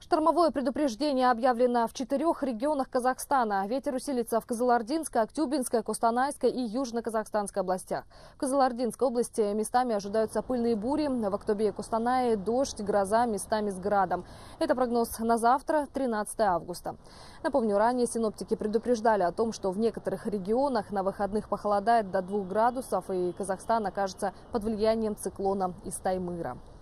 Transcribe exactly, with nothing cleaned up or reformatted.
Штормовое предупреждение объявлено в четырех регионах Казахстана. Ветер усилится в Кызылординской, Актюбинской, Костанайской и Южно-Казахстанской областях. В Кызылординской области местами ожидаются пыльные бури, в Актобе и Костанае дождь, гроза, местами с градом. Это прогноз на завтра, тринадцатое августа. Напомню, ранее синоптики предупреждали о том, что в некоторых регионах на выходных похолодает до двух градусов и Казахстан окажется под влиянием циклона из Таймыра.